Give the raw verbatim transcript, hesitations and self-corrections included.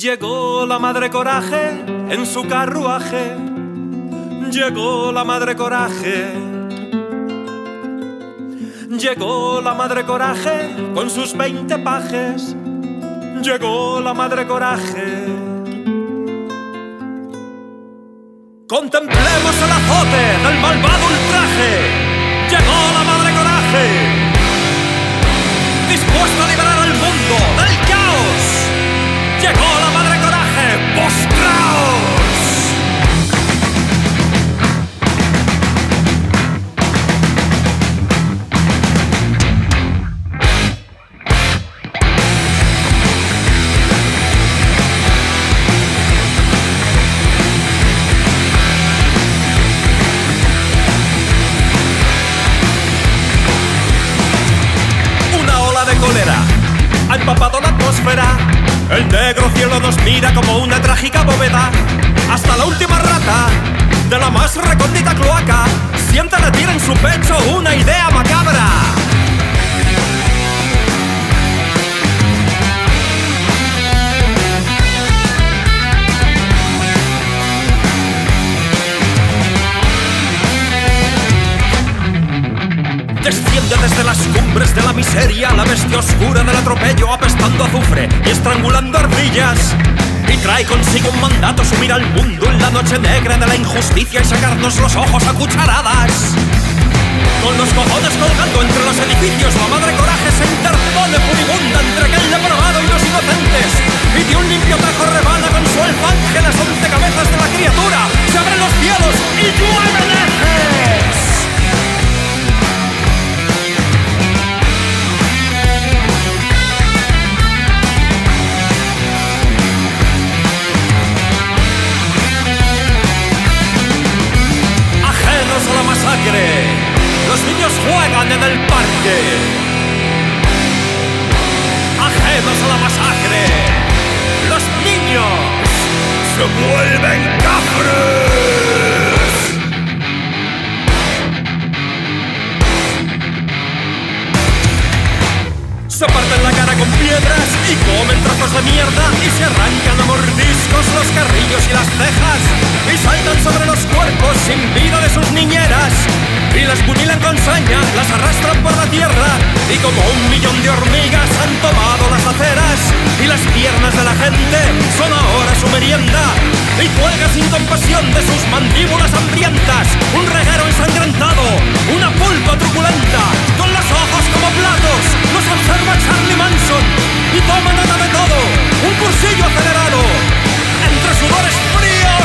Llegó la madre coraje en su carruaje, llegó la madre coraje. Llegó la madre coraje con sus veinte pajes, llegó la madre coraje. Contemplemos el azote del malvado ultraje, llegó la madre coraje, dispuesto a liberar al mundo del caos. Llegó la madre coraje, postraos. Una ola de cólera ha empapado la atmósfera. El negro cielo nos mira como una trágica bóveda. Hasta la última rata de la más recóndita cloaca siente latir en su pecho una idea macabra. Desciende desde las cumbres de la miseria la bestia oscura del atropello, apestando azufre y estrangulando ardillas. Y trae consigo un mandato: sumir al mundo en la noche negra de la injusticia y sacarnos los ojos a cucharadas. Con los cojones colgando entre los edificios, la madre coraje se interpone furibunda entre aquel depravado y los inocentes, y de un limpio tajo rebana con su alfanje las once cabezas de la criatura. Se abren los cielos y llueven ejes. A la masacre, los niños juegan en el parque. Ajenos a la masacre, los niños se vuelven cafres. Se parten la cara con piedras y comen trozos de mierda, y se arrancan a mordiscos los carrillos y las cejas, y saltan sobre los cuerpos sin vida de sus niñeras, y las mutilan con saña, las arrastran por la tierra, y como un millón de hormigas han tomado las aceras, y las piernas de la gente son ahora su merienda, y cuelga sin compasión de sus mandíbulas hambrientas un reguero ensangrentado, una pulpa truculenta, con los ojos como platos. Los observa Charlie Manson y toma nota de todo, un cursillo acelerado entre sudores fríos.